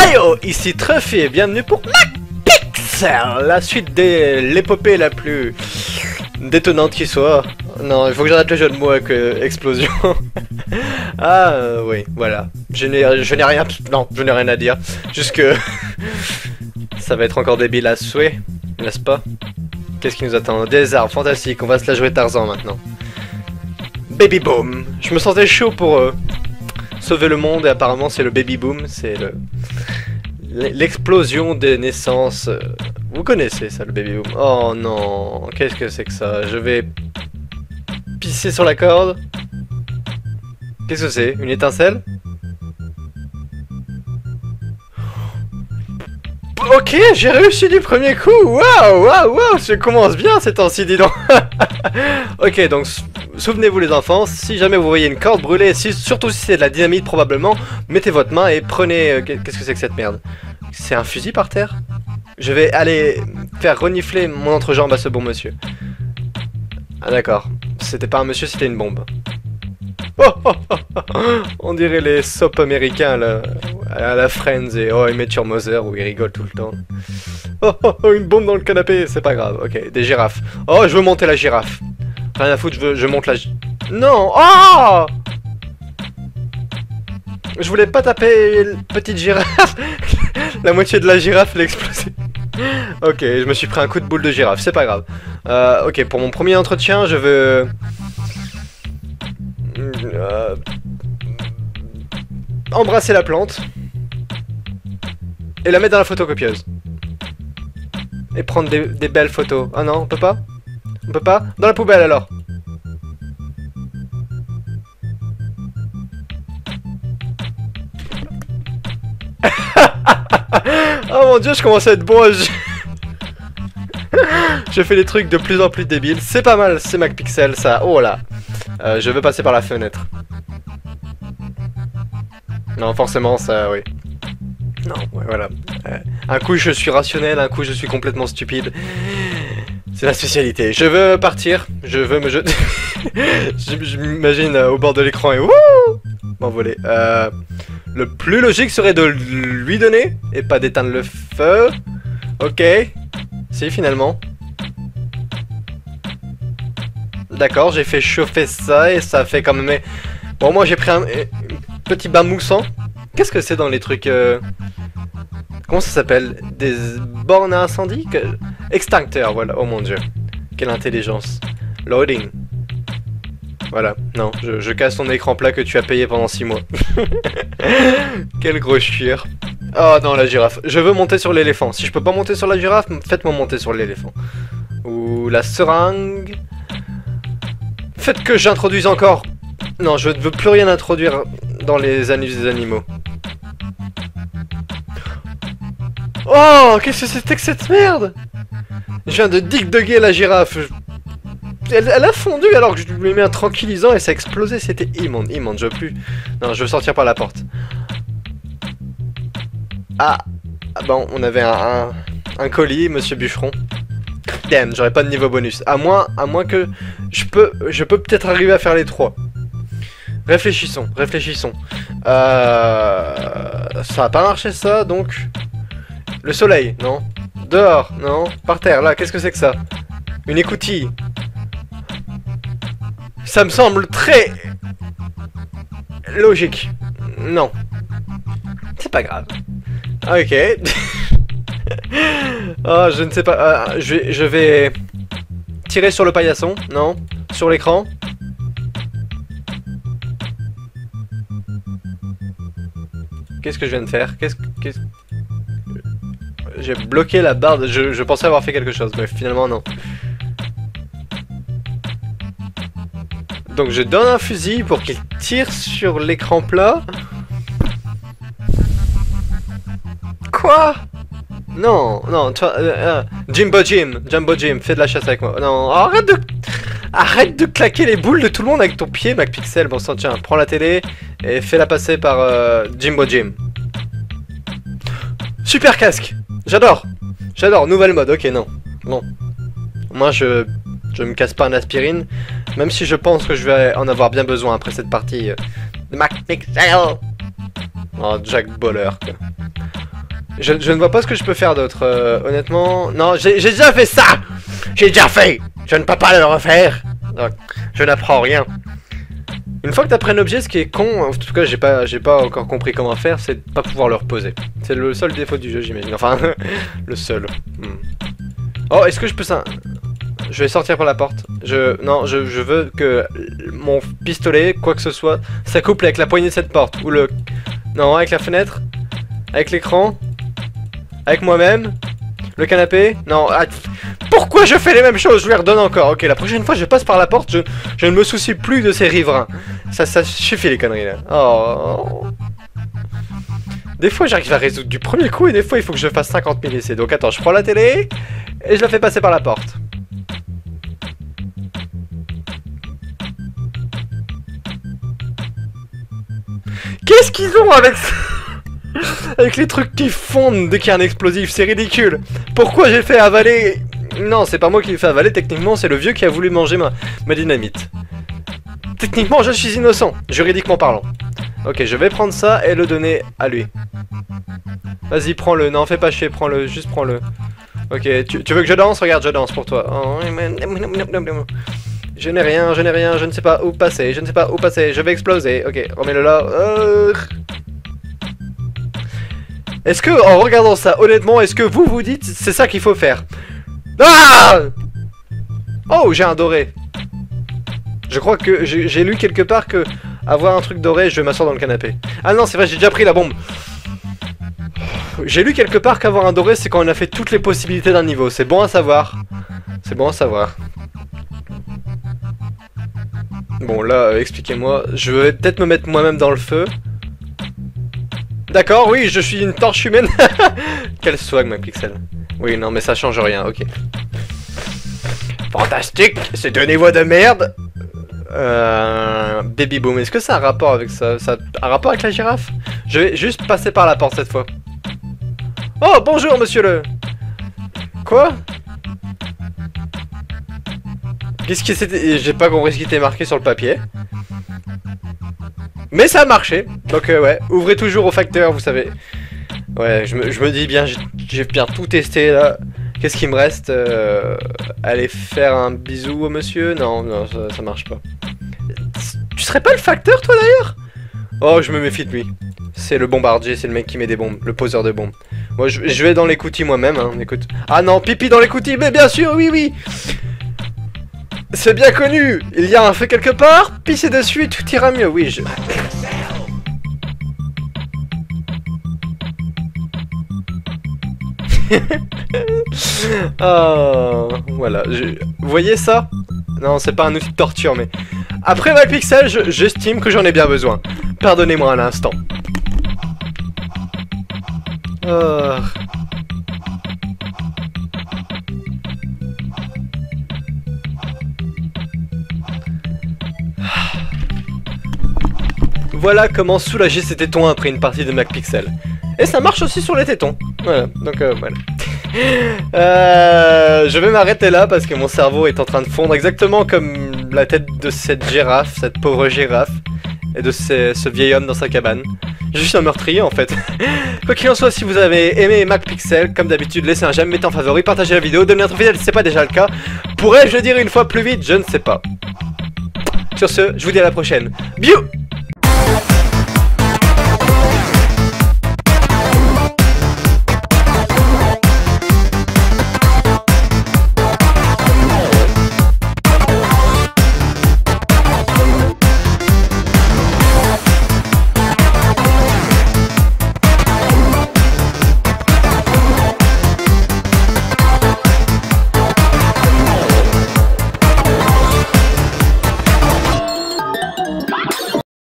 Heyo, ici Truffy et bienvenue pour MacPixel, la suite de l'épopée la plus détonnante qui soit. Non, il faut que j'arrête le jeu de mots avec explosion. Oui, voilà. Je n'ai rien... Non, je n'ai rien à dire. Juste que... ça va être encore débile à souhait, n'est-ce pas? Qu'est-ce qui nous attend? Des arbres, fantastique, on va se la jouer Tarzan maintenant. Baby boom. Je me sentais chaud pour sauver le monde et apparemment c'est le baby boom, c'est l'explosion des naissances. Vous connaissez ça, le baby boom? Oh non, qu'est-ce que c'est que ça? Je vais pisser sur la corde. Qu'est-ce que c'est? Une étincelle? Ok, j'ai réussi du premier coup. Waouh, waouh, waouh, je commence bien ces temps-ci, dis donc. Ok, donc souvenez-vous les enfants, si jamais vous voyez une corde brûlée, surtout si c'est de la dynamite probablement, mettez votre main et prenez... Qu'est-ce que c'est que cette merde? C'est un fusil par terre? Je vais aller faire renifler mon entrejambe à ce bon monsieur. Ah d'accord, c'était pas un monsieur, c'était une bombe. Oh, oh, oh, oh. On dirait les sops américains là, à la Friends et Oh I Met Your Mother où ils rigolent tout le temps. Oh, oh, oh, une bombe dans le canapé, c'est pas grave. Ok, des girafes. Oh, je veux monter la girafe. Rien à foutre, je monte la... Non. Oh, je voulais pas taper une petite girafe. La moitié de la girafe l'a explosé. Ok, je me suis pris un coup de boule de girafe, c'est pas grave. Ok, pour mon premier entretien, je veux... embrasser la plante. Et la mettre dans la photocopieuse. Et prendre des belles photos. Ah non, on peut pas? On peut pas? Dans la poubelle alors. Oh mon dieu, je commence à être bon à je fais des trucs de plus en plus débiles. C'est pas mal, c'est MacPixel ça. Oh là. Je veux passer par la fenêtre. Non, forcément, ça, oui. Non, ouais, voilà. Un coup, je suis rationnel, un coup, je suis complètement stupide. C'est la spécialité. Je veux partir, je veux me jeter. Je m'imagine au bord de l'écran et wouh m'envoler. Le plus logique serait de lui donner et pas d'éteindre le feu. Ok. Si, finalement. D'accord, j'ai fait chauffer ça et ça fait quand même... Bon, moi j'ai pris un petit bain moussant. Qu'est-ce que c'est dans les trucs... Comment ça s'appelle? Des bornes à incendie? Extincteur, voilà. Oh mon dieu. Quelle intelligence. Loading. Voilà. Non, je casse ton écran plat que tu as payé pendant 6 mois. Quel gros chieur. Oh non, la girafe. Je veux monter sur l'éléphant. Si je peux pas monter sur la girafe, faites-moi monter sur l'éléphant. Ou la seringue. Faites que j'introduise encore. Non, je ne veux plus rien introduire dans les anus des animaux. Oh, qu'est-ce que c'était que cette merde? Je viens de dig-dugger la girafe. Elle a fondu alors que je lui ai mis un tranquillisant et ça a explosé. C'était immonde, immonde. Je veux plus... Non, je veux sortir par la porte. Ah bon, on avait un colis, monsieur Bûcheron. Damn, j'aurais pas de niveau bonus. À moins que je peux peut-être arriver à faire les 3. Réfléchissons, réfléchissons. Ça a pas marché ça, donc... Le soleil, non. Dehors, non. Par terre, là, qu'est-ce que c'est que ça? Une écoutille. Ça me semble très... logique. Non. C'est pas grave. Ok. Oh, je ne sais pas. Je vais tirer sur le paillasson. Non. Sur l'écran. Qu'est-ce que je viens de faire? J'ai bloqué la barre. Je pensais avoir fait quelque chose, mais finalement non. Donc je donne un fusil pour qu'il tire sur l'écran plat. Quoi? Non, non, toi, Jumbo Jim, fais de la chasse avec moi. Non, arrête de claquer les boules de tout le monde avec ton pied, MacPixel. Bon sang, tiens, prends la télé et fais-la passer par Jumbo Jim. Super casque, j'adore, nouvelle mode. Ok, non, bon, moi je me casse pas un aspirine, même si je pense que je vais en avoir bien besoin après cette partie de MacPixel. Oh, Jack Baller, quoi. Je ne vois pas ce que je peux faire d'autre, honnêtement. Non, j'ai déjà fait ça. J'ai déjà fait. Je ne peux pas le refaire. Donc, je n'apprends rien. Une fois que tu as pris un objet, ce qui est con, en tout cas j'ai pas encore compris comment faire, c'est de pas pouvoir le reposer. C'est le seul défaut du jeu, j'imagine. Enfin, le seul. Oh, est-ce que je peux ça? Je vais sortir par la porte. Non, je veux que mon pistolet, quoi que ce soit, s'accouple avec la poignée de cette porte. Ou le... Non, avec la fenêtre. Avec l'écran. Avec moi-même. Le canapé. Non, pourquoi je fais les mêmes choses? Je lui redonne encore. Ok, la prochaine fois je passe par la porte, je ne me soucie plus de ces riverains. Ça suffit les conneries là. Oh. Des fois j'arrive à résoudre du premier coup et des fois il faut que je fasse 50 000 essais. Donc attends, je prends la télé et je la fais passer par la porte. Qu'est-ce qu'ils ont avec ça? Avec les trucs qui fondent dès qu'il y a un explosif, c'est ridicule. Pourquoi j'ai fait avaler... Non, c'est pas moi qui l'ai fait avaler, techniquement c'est le vieux qui a voulu manger ma dynamite. Techniquement je suis innocent, juridiquement parlant. Ok, je vais prendre ça et le donner à lui. Vas-y, prends-le, non fais pas chier, prends-le, juste prends-le. Ok, tu veux que je danse? Regarde, je danse pour toi. Oh, je n'ai rien, je ne sais pas où passer, je vais exploser. Ok, remets-le là. Est-ce que, en regardant ça, honnêtement, est-ce que vous vous dites c'est ça qu'il faut faire? Ah! Oh, j'ai un doré. Je crois que j'ai lu quelque part que avoir un truc doré, je vais m'asseoir dans le canapé. Ah non, c'est vrai, j'ai déjà pris la bombe. J'ai lu quelque part qu'avoir un doré, c'est quand on a fait toutes les possibilités d'un niveau. C'est bon à savoir. C'est bon à savoir. Bon, là, expliquez-moi. Je vais peut-être me mettre moi-même dans le feu. D'accord, oui, je suis une torche humaine. Quel swag, McPixel. Oui, non, mais ça change rien, ok. Fantastique, c'est deux niveaux de merde. Baby Boom, est-ce que ça a un rapport avec ça? Ça a un rapport avec la girafe? Je vais juste passer par la porte cette fois. Oh, bonjour, monsieur le... Quoi? Qu'est-ce que c'était? J'ai pas compris ce qui était marqué sur le papier. Mais ça a marché. Donc ouais, ouvrez toujours au facteur, vous savez. Ouais, je me dis bien, j'ai bien tout testé là. Qu'est-ce qu'il me reste? Aller faire un bisou au monsieur? Non, non, ça marche pas. Tu serais pas le facteur toi d'ailleurs? Oh, je me méfie de lui. C'est le bombardier, c'est le mec qui met des bombes, le poseur de bombes. Moi je vais dans l'écoutille moi-même, hein, écoute. Ah non, pipi dans l'écoutille, mais bien sûr, oui, oui. C'est bien connu. Il y a un feu quelque part, pissez dessus et tout ira mieux, oui, je... Oh, voilà. Vous voyez ça? Non, c'est pas un outil de torture, mais... Après McPixel, j'estime que j'en ai bien besoin. Pardonnez-moi un instant. Oh. Voilà comment soulager ses tétons après une partie de McPixel. Et ça marche aussi sur les tétons. Voilà, donc voilà. Je vais m'arrêter là parce que mon cerveau est en train de fondre exactement comme la tête de cette girafe, cette pauvre girafe, et de ce vieil homme dans sa cabane. Je suis un meurtrier en fait. Quoi qu'il en soit, si vous avez aimé McPixel, comme d'habitude, laissez un j'aime, mettez en favori, partagez la vidéo, devenez notre fidèle si c'est pas déjà le cas. Pourrais-je le dire une fois plus vite? Je ne sais pas. Sur ce, je vous dis à la prochaine. Biou!